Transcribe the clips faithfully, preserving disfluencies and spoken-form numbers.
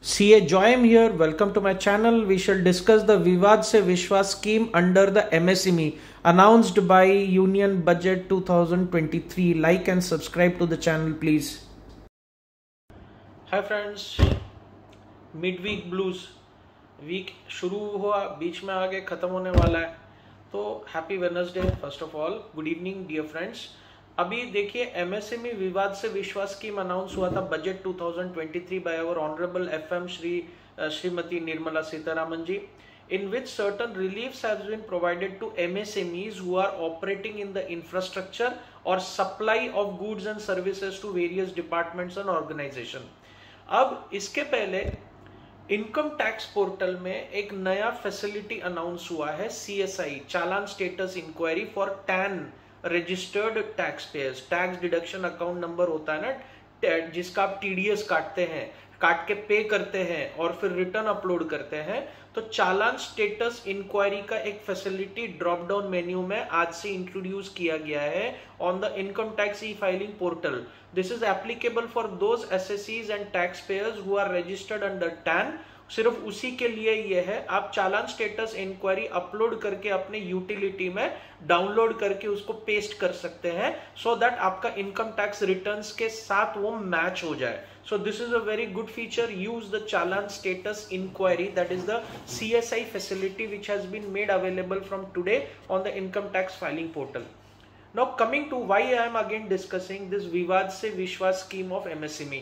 C A Joyam here. Welcome to my channel. We shall discuss the Vivad Se Vishwas scheme under the M S M E announced by Union Budget twenty twenty-three. Like and subscribe to the channel, please. Hi friends. Midweek blues. Week शुरू हुआ, बीच में आगे खत्म होने वाला है, तो happy Wednesday first of all. Good evening dear friends. अभी देखिए एमएसएमई विवाद से विश्वास स्कीम अनाउंस हुआ था budget twenty twenty-three by our honourable FM Shri Shrimati Nirmala Sitharaman ji, in which certain reliefs has been provided to M S M Es who are operating in the infrastructure or supply of goods and services to various departments and organization. अब इसके पहले income tax portal में एक नया facility announce हुआ है, C S I challan status inquiry for TAN registered tax payers. Tax deduction account number होता है ना, जिसका आप टीडीएस काटते हैं, काट के पे करते हैं और फिर रिटर्न अपलोड करते हैं. तो चालान स्टेटस इंक्वायरी का एक फैसिलिटी ड्रॉप डाउन मेन्यू में आज से इंट्रोड्यूस किया गया है on the income tax e filing portal. This is applicable for those एसएससीज and tax payers who are registered under TAN. सिर्फ उसी के लिए ये है. आप चालान स्टेटस इंक्वायरी अपलोड करके अपने यूटिलिटी में डाउनलोड करके उसको पेस्ट कर सकते हैं, सो दैट आपका इनकम टैक्स रिटर्न्स के साथ वो मैच हो जाए. So this is a very good feature. Use the Challan status inquiry, that is the C S I facility which has been made available from today on the income tax filing portal. Now coming to why I am again discussing this Vivad Se Vishwas scheme of M S M E.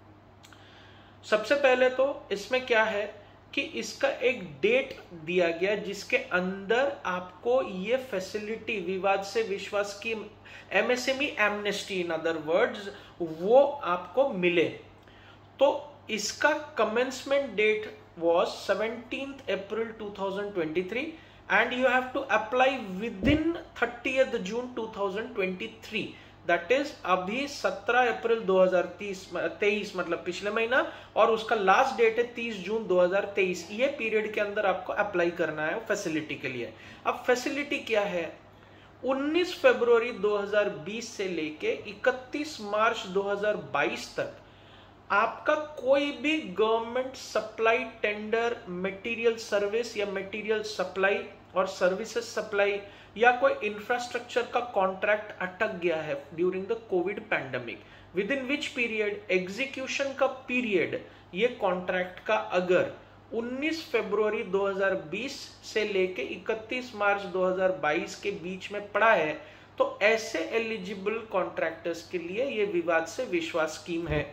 सबसे पहले तो इसमें क्या है कि इसका एक date दिया गया जिसके अंदर आपको ये facility Vivad se Vishwas scheme MSME amnesty in other words वो आपको मिले. तो इसका commencement date was seventeenth April twenty twenty-three and you have to apply within thirtieth June twenty twenty-three. That is अभी सत्रह अप्रैल दो हज़ार तेईस मतलब पिछले महीना, और उसका लास्ट डेट है तीस जून दो हज़ार तेईस. ये पीरियड के अंदर आपको अप्लाई करना है फैसिलिटी के लिए. अब फैसिलिटी क्या है? उन्नीस फरवरी दो हज़ार बीस से लेके इकतीस मार्च दो हज़ार बाईस तक आपका कोई भी government supply tender, material service या मटेरियल सप्लाई और सर्विसेज सप्लाई या कोई इंफ्रास्ट्रक्चर का कॉन्ट्रैक्ट अटक गया है during the covid pandemic, within which period execution का पीरियड ये कॉन्ट्रैक्ट का अगर उन्नीस फरवरी दो हज़ार बीस से लेके इकतीस मार्च दो हज़ार बाईस के बीच में पड़ा है, तो ऐसे एलिजिबल कॉन्ट्रैक्टर्स के लिए ये विवाद से विश्वास स्कीम है.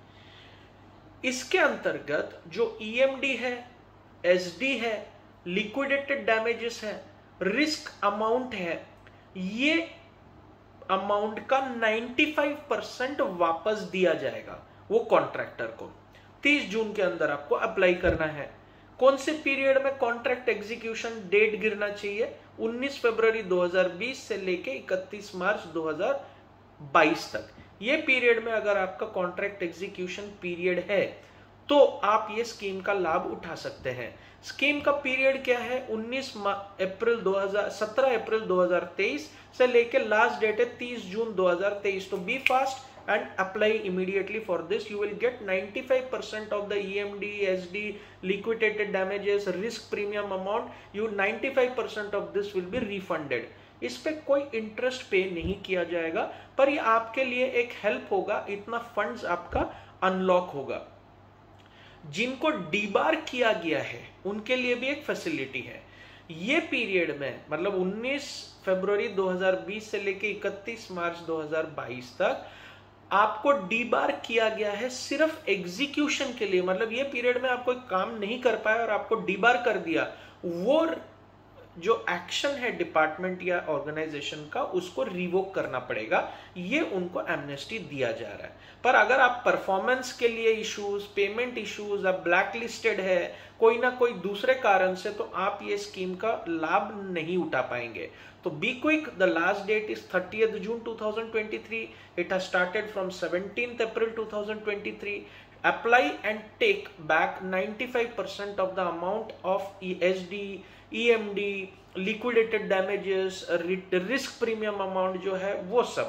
इसके अंतर्गत जो ईएमडी है, एसडी है, लिक्विडेटेड डैमेजेस है, रिस्क अमाउंट है, ये अमाउंट का पचानवे परसेंट वापस दिया जाएगा वो कॉन्ट्रैक्टर को. तीस जून के अंदर आपको अप्लाई करना है. कौन से पीरियड में कॉन्ट्रैक्ट एग्जीक्यूशन डेट गिरना चाहिए? उन्नीस फरवरी दो हज़ार बीस से लेके इकतीस मार्च दो हज़ार बाईस तक. ये पीरियड में अगर आपका कॉन्ट्रैक्ट एग्जीक्यूशन पीरियड है तो आप ये स्कीम का लाभ उठा सकते हैं. स्कीम का पीरियड क्या है? उन्नीस अप्रैल दो हज़ार सत्रह अप्रैल दो हज़ार तेईस से लेके लास्ट डेट है तीस जून दो हज़ार तेईस. तो be fast and apply immediately for this. You will get ninety-five percent of the E M D, S D, liquidated damages, risk premium amount. You ninety-five percent of this will be refunded. इस पे कोई interest पे नहीं किया जाएगा, पर ये आपके लिए एक हेल्प होगा, इतना फंड्स आपका अनलॉक होगा. जिनको डीबार किया गया है उनके लिए भी एक फैसिलिटी है. ये पीरियड में मतलब उन्नीस फरवरी दो हज़ार बीस से लेके इकतीस मार्च दो हज़ार बाईस तक आपको डीबार किया गया है सिर्फ एग्जीक्यूशन के लिए. मतलब ये पीरियड में आप कोई काम नहीं कर पाए और आपको डीबार कर दिया, वो जो एक्शन है डिपार्टमेंट या ऑर्गेनाइजेशन का उसको रिवोक करना पड़ेगा. ये उनको एमनेस्टी दिया जा रहा है. पर अगर आप परफॉर्मेंस के लिए इश्यूज, पेमेंट इश्यूज, आप ब्लैक लिस्टेड है कोई ना कोई दूसरे कारण से, तो आप ये स्कीम का लाभ नहीं उठा पाएंगे. तो be quick. The last date is thirtieth June twenty twenty-three. It has started from seventeenth April twenty twenty-three. Apply and take back ninety-five percent of the amount of S D, E M D, liquidated damages, risk premium amount जो है वो सब.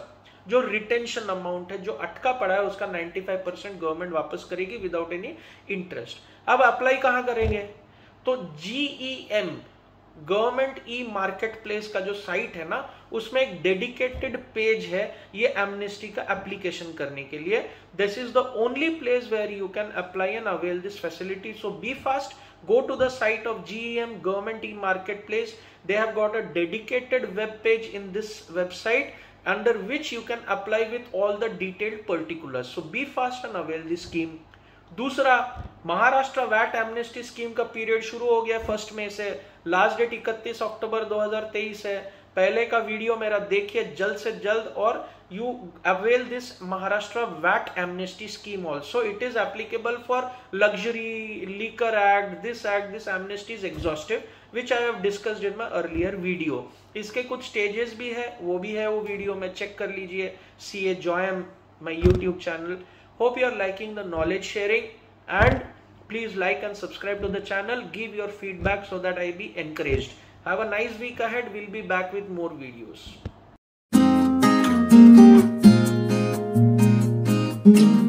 जो retention amount है, जो अटका पड़ा है, उसका पचानवे परसेंट गवर्नमेंट वापस करेगी विदाउट एनी इंटरेस्ट। अब अप्लाई कहां करेंगे? तो GEM government e market place का जो साइट है ना, उसमें एक डेडिकेटेड पेज है ये एमनेस्टी का एप्लीकेशन करने के लिए। This is the only place where you can apply and avail this facility, so be fast, go to the site of G E M government e-marketplace. They have got a dedicated web page in this website under which you can apply with all the detailed particulars. So be fast and avail this scheme. दूसरा, Maharashtra VAT amnesty scheme का period शुरू हो गया first मई से। Last date इकतीस अक्टूबर दो हज़ार तेईस है। पहले का वीडियो मेरा देखिए जल्द से जल्द, और you avail this Maharashtra V A T amnesty scheme also. It is applicable for luxury, liquor act, this act, this amnesty is exhaustive, which I have discussed in my earlier video. इसके कुछ stages भी है, वो भी है वो video में check कर लीजिए। सी ए जॉयम my YouTube channel. Hope you are liking the knowledge sharing, and please like and subscribe to the channel. Give your feedback so that I be encouraged. Have a nice week ahead. We'll be back with more videos.